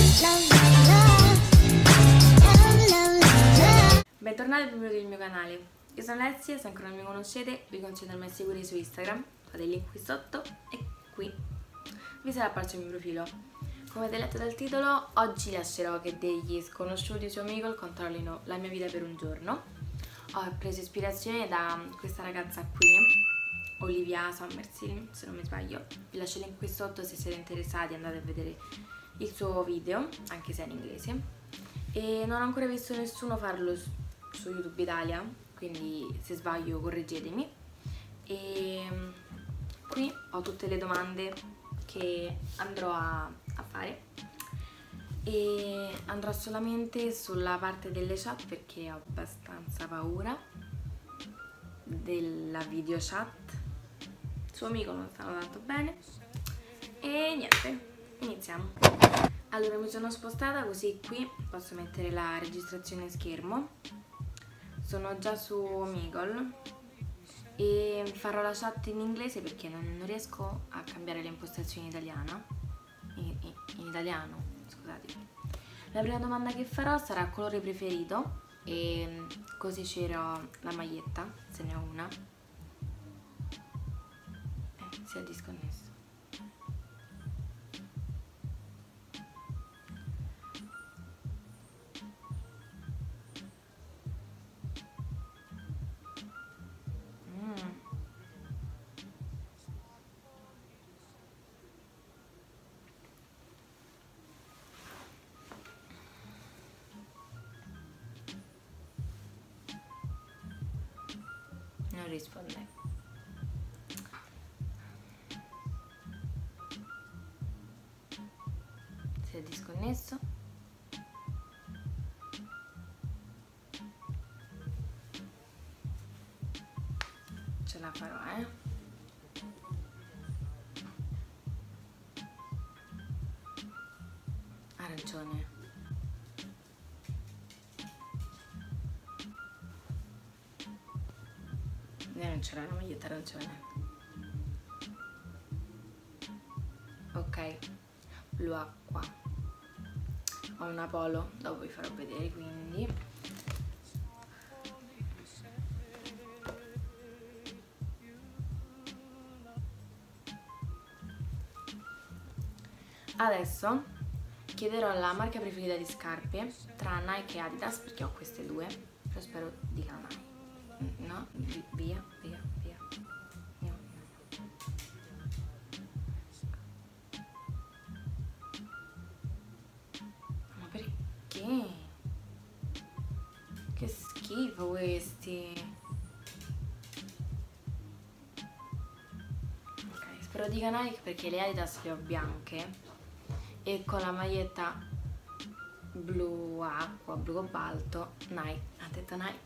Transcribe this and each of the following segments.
Bentornati al benvenuti del mio canale. Io sono Alessia, se ancora non mi conoscete vi consiglio di andarmi a seguire su Instagram, trovate il link qui sotto e qui vi sarà apparso il mio profilo. Come avete letto dal titolo, oggi lascerò che degli sconosciuti su Omegle controllino la mia vita per un giorno. Ho preso ispirazione da questa ragazza qui, Olivia Sommersil, se non mi sbaglio. Vi lascio il link qui sotto, se siete interessati andate a vedere il suo video, anche se è in inglese. E non ho ancora visto nessuno farlo su YouTube Italia, quindi se sbaglio correggetemi. E qui ho tutte le domande che andrò a fare e andrò solamente sulla parte delle chat perché ho abbastanza paura della video chat. Su Omegle non stanno tanto bene e niente, iniziamo. Allora mi sono spostata così qui posso mettere la registrazione a schermo. Sono già su Omegle e farò la chat in inglese perché non riesco a cambiare le impostazioni in italiano, scusate. La prima domanda che farò sarà colore preferito e così sceglierò la maglietta, se ne ho una. Si è disconnesso. Non risponde. Si è disconnesso. Ce la farò, Arancione. Non c'era la maglietta arancione. Ok, blu acqua. Ho una polo, dopo vi farò vedere, quindi adesso chiederò la marca preferita di scarpe tra Nike e Adidas perché ho queste due, però spero dica Nike. No, via. Ma perché? Che schifo questi. Ok, spero dica Nike perché le Adidas le ho bianche e con la maglietta blu acqua, blu cobalto. Nike, ha detto Nike.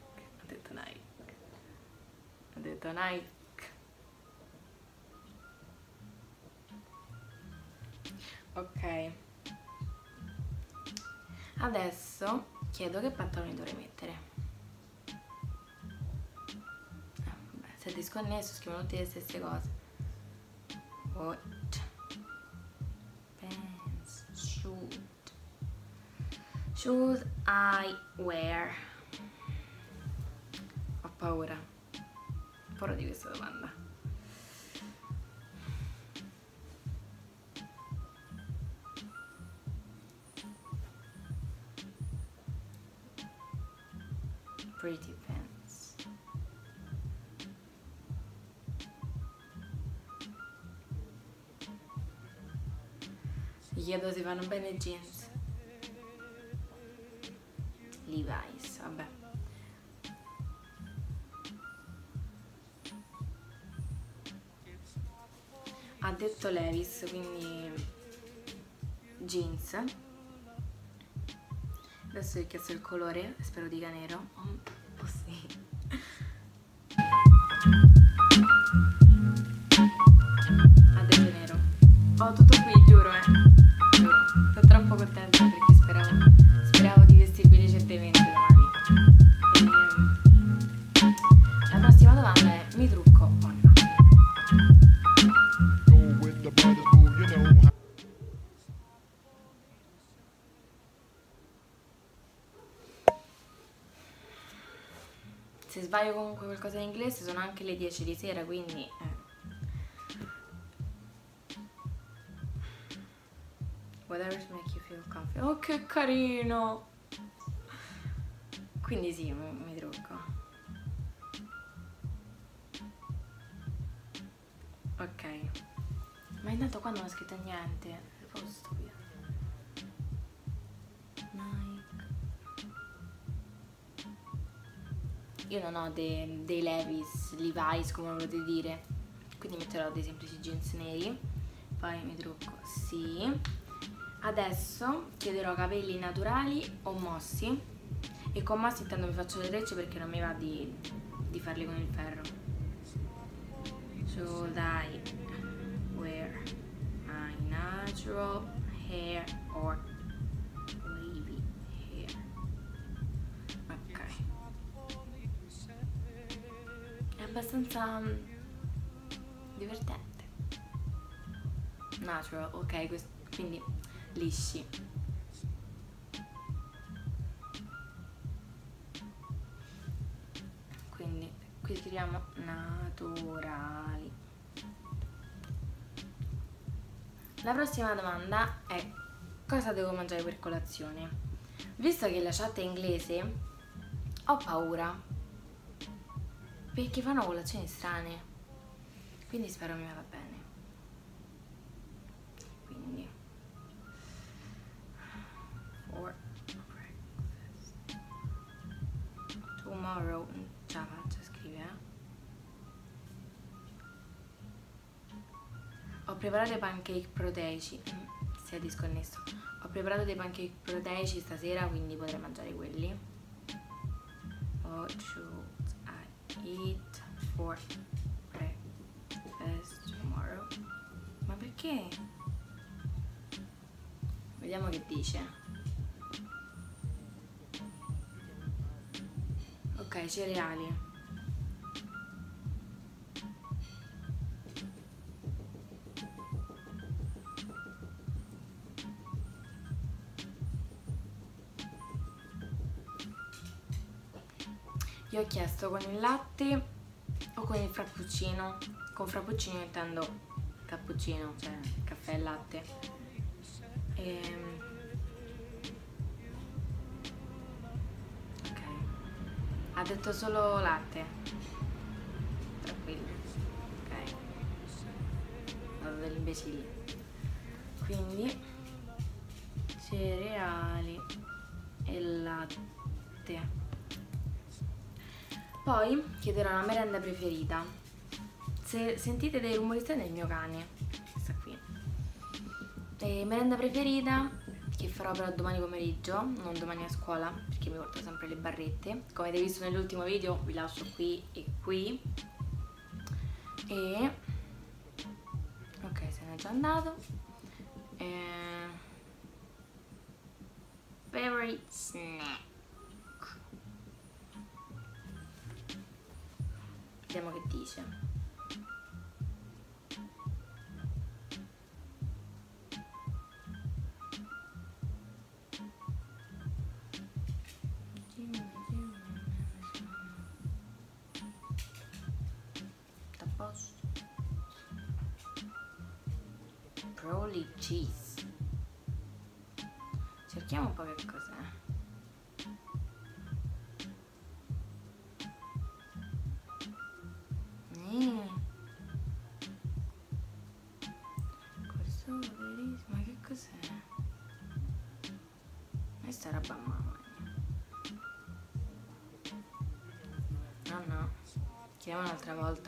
Ok, adesso chiedo che pantaloni dovrei mettere. Vabbè, se è disconnesso scrivono tutte le stesse cose. Watch, pants, shoes I wear. Ho paura di questa domanda. Pretty pants. Gli chiedo se vanno bene i jeans. Levi's, vabbè. Ha detto Levi's, quindi jeans. Adesso vi ho chiesto il colore, spero dica nero. Oh sì. Ha detto nero. Ho tutto qui, giuro, giuro. Sono troppo contenta perché speravo di vestirmi recentemente domani. La prossima domanda è: mi trucco o no? se sbaglio comunque qualcosa in inglese sono anche le 10 di sera, quindi whatever to make you feel confident. Oh, che carino! Quindi sì, mi trucco. Ok. Ma intanto qua non ho scritto niente. È proprio stupido. Nike. Io non ho dei Levi's, come volete dire. Quindi metterò dei semplici jeans neri. Poi mi trucco, sì. Adesso chiederò capelli naturali o mossi. E con mossi intanto mi faccio le trecce perché non mi va di farli con il ferro. Should I wear my natural hair or wavy hair? Ok. È abbastanza divertente. Natural, ok, quindi lisci. Quindi qui scriviamo naturali. La prossima domanda è: cosa devo mangiare per colazione? Visto che la chat è inglese, ho paura perché fanno colazioni strane, quindi spero mi vada bene. Quindi for breakfast tomorrow, già faccio scrivere. Ho preparato dei pancake proteici. Si è disconnesso. Ho preparato dei pancake proteici stasera, quindi potrei mangiare quelli. What should I eat for breakfast tomorrow? Ma perché? Vediamo che dice. Ok, cereali. Io ho chiesto con il latte o con il frappuccino. Con frappuccino intendo cappuccino, cioè caffè e latte. Ok. Ha detto solo latte. Tranquillo. Ok. Vado degli imbecilli. Quindi cereali e latte. Poi chiederò la merenda preferita. Se sentite dei rumori strani è il mio cane, questa qui. E merenda preferita, che farò però domani pomeriggio, non domani a scuola, perché mi porto sempre le barrette. Come avete visto nell'ultimo video vi lascio qui e qui. E ok, se n'è già andato. Favorite snack. Vediamo che dice. A posto. Broly cheese. Cerchiamo un po' che cos'è. Ma che cos'è? Questa roba mamma mia. No, no. Chiediamo un'altra volta.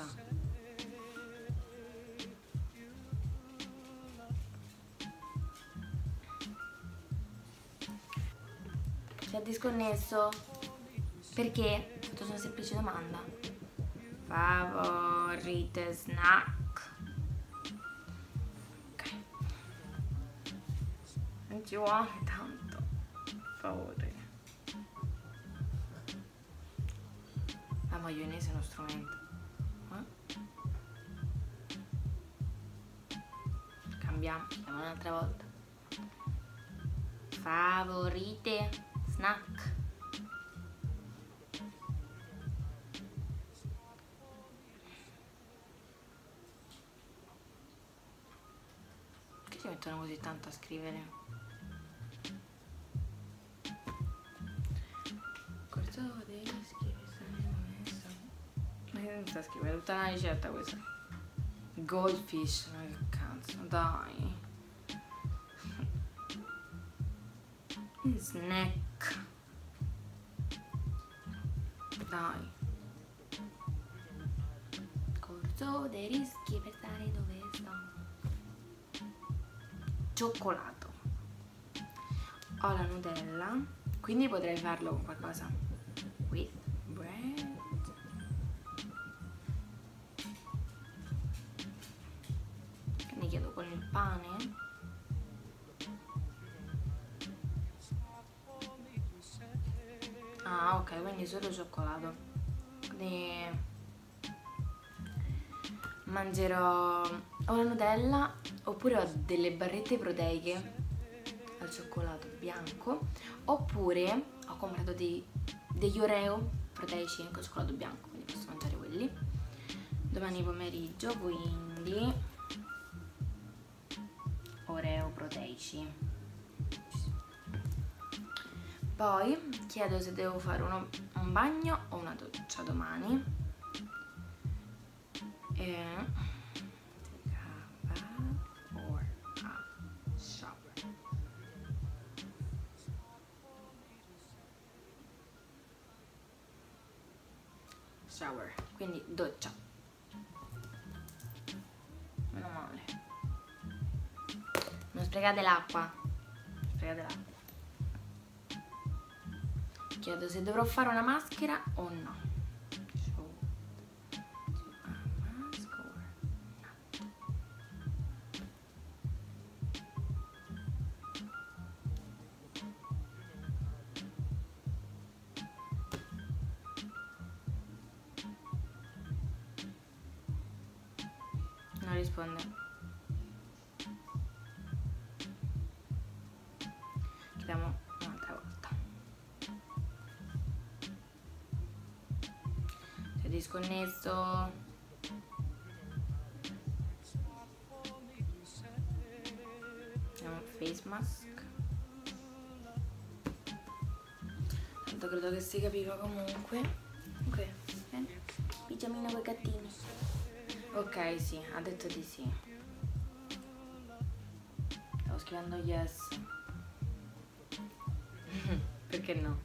Si è disconnesso. Perché? Ho fatto una semplice domanda. Favorite snack. Ok. Non ci vuole tanto. Per favore. La maionese è uno strumento. Cambiamo un'altra volta. Favorite snack. Perché mettono così tanto a scrivere? Corso dei rischi, ma che non sta a scrivere? Tutta una ricetta questa. Goldfish, ma che cazzo, dai. Snack. Dai. Corso dei rischi per stare dove sto. Cioccolato. Ho la Nutella, quindi potrei farlo con qualcosa. With bread. Quindi chiedo con il pane. Ah, ok, quindi solo cioccolato. Quindi mangerò o la Nutella oppure ho delle barrette proteiche al cioccolato bianco, oppure ho comprato degli Oreo proteici con cioccolato bianco, quindi posso mangiare quelli domani pomeriggio, quindi Oreo proteici. Poi chiedo se devo fare un bagno o una doccia domani. Shower, quindi doccia. Meno male. Non sprecate l'acqua. Sprecate l'acqua. Chiedo se dovrò fare una maschera o no. Non risponde. Chiediamo un'altra volta. Si è disconnesso. Facciamo face mask. Tanto credo che si capiva comunque. Ok, bene. Pigiamino con i gattini. Ok, sì, ha detto di sì. Stavo scrivendo yes. Perché no?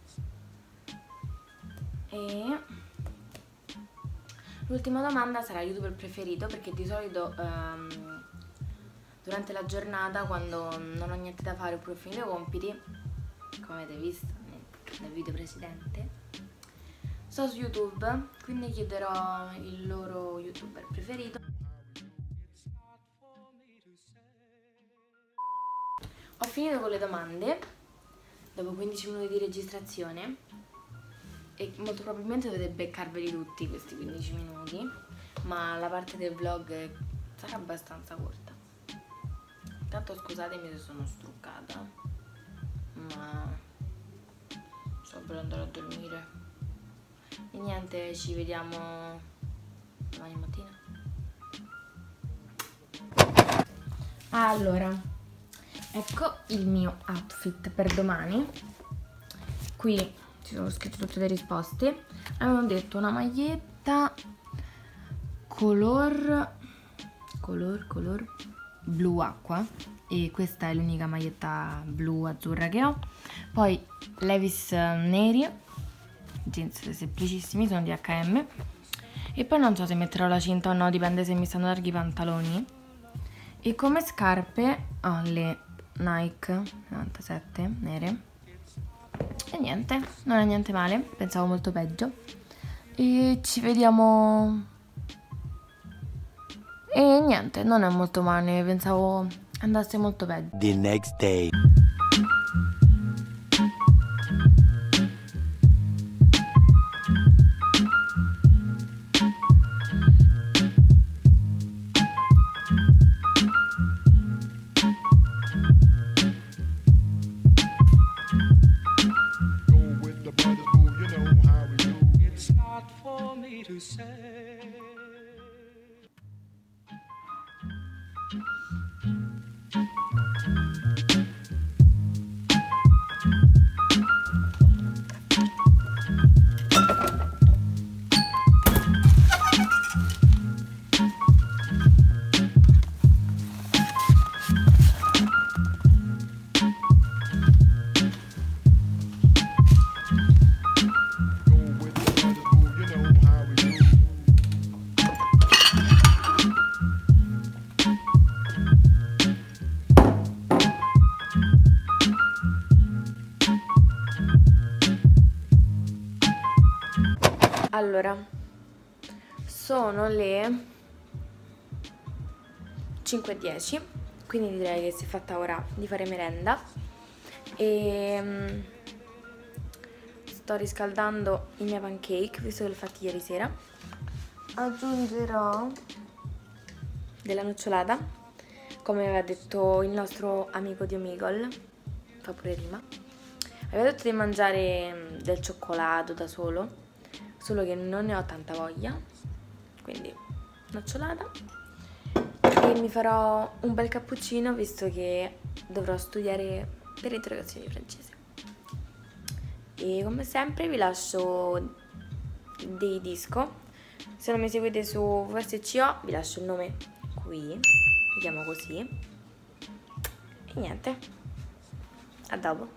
E l'ultima domanda sarà youtuber preferito, perché di solito durante la giornata, quando non ho niente da fare oppure ho finito i compiti, come avete visto nel video precedente, sto su YouTube, quindi chiederò il loro youtuber preferito. Ho finito con le domande dopo 15 minuti di registrazione e molto probabilmente dovete beccarveli tutti questi 15 minuti, ma la parte del vlog sarà abbastanza corta. Intanto scusatemi se sono struccata, ma sto per andare a dormire. E niente, ci vediamo domani mattina. Allora, ecco il mio outfit per domani. Qui ci sono scritte tutte le risposte. Avevano detto una maglietta color blu acqua, e questa è l'unica maglietta blu azzurra che ho. Poi Levi's neri, jeans semplicissimi, sono di H&M. E poi non so se metterò la cinta o no, dipende se mi stanno larghi i pantaloni. E come scarpe ho le Nike 97 nere. E niente, non è niente male, pensavo molto peggio. E ci vediamo. E niente, non è molto male, pensavo andasse molto peggio. The next day. Allora, sono le 5:10, quindi direi che si è fatta ora di fare merenda e sto riscaldando i miei pancake, visto che l'ho fatti ieri sera. Aggiungerò della nocciolata, come aveva detto il nostro amico di Omegle, fa pure rima. Aveva detto di mangiare del cioccolato da solo che non ne ho tanta voglia, quindi nocciolata. E mi farò un bel cappuccino, visto che dovrò studiare per interrogazioni di francese. E come sempre vi lascio dei disco. Se non mi seguite su VSCO vi lascio il nome qui, mi chiamo così. E niente, a dopo.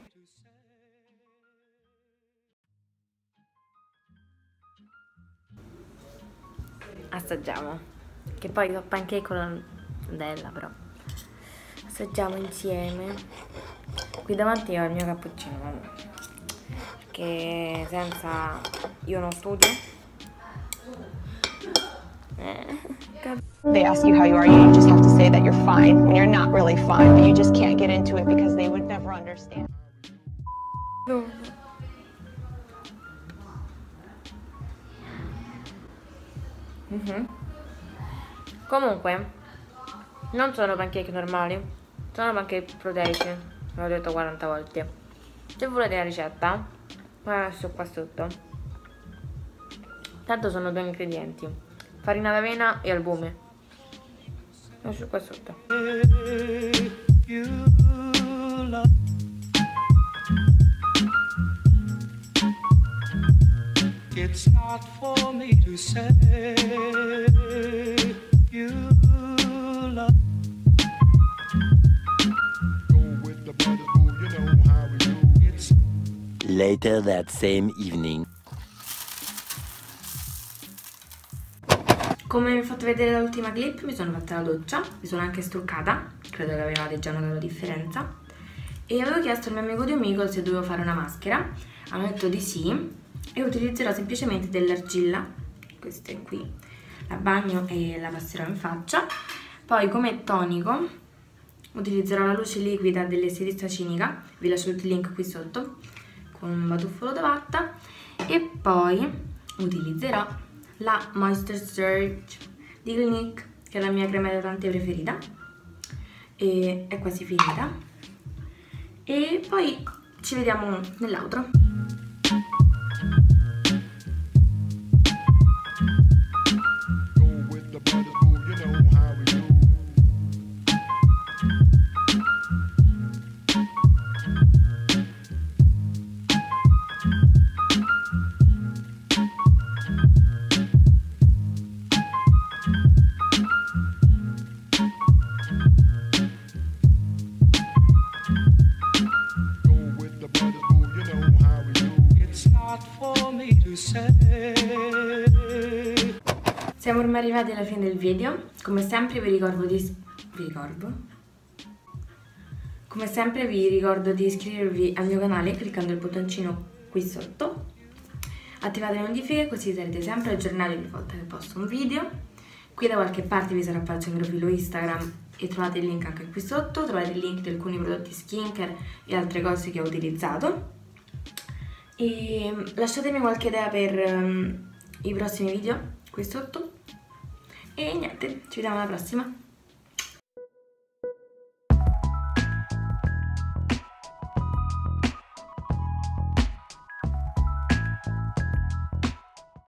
Assaggiamo, che poi ho pancake con la rondella, però assaggiamo insieme. Qui davanti ho il mio cappuccino, perché senza io non studio. They ask you how you are, you just have to say that you're fine when you're not really fine, but you just can't get into it because they would never understand. Comunque, non sono pancake normali, sono pancake proteici, l'ho detto 40 volte. Se volete la ricetta, la lascio qua sotto. Tanto sono due ingredienti, farina d'avena e albume. Lascio qua sotto. It's not for me to say you love. Go with the brothers, boo, you know how we do. It's later that same evening. Come vi ho fatto vedere dall'ultima clip, mi sono fatta la doccia, mi sono anche struccata, credo che avevate già notato la differenza, e avevo chiesto al mio amico di Omegle se dovevo fare una maschera, hanno detto di sì, e utilizzerò semplicemente dell'argilla, queste qui, la bagno e la passerò in faccia. Poi come tonico utilizzerò la luce liquida dell'estetista cinica, vi lascio il link qui sotto, con un batuffolo da vatta, e poi utilizzerò la Moisture Surge di Clinique, che è la mia crema idratante preferita, e è quasi finita. E poi ci vediamo nell'outro. Siamo ormai arrivati alla fine del video. Come sempre vi ricordo di iscrivervi al mio canale cliccando il bottoncino qui sotto. Attivate le notifiche così sarete sempre aggiornati ogni volta che posto un video. Qui da qualche parte vi sarà apparso il mio profilo Instagram e trovate il link anche qui sotto. Trovate il link di alcuni prodotti skincare e altre cose che ho utilizzato. E lasciatemi qualche idea per i prossimi video qui sotto. E niente, ci vediamo alla prossima.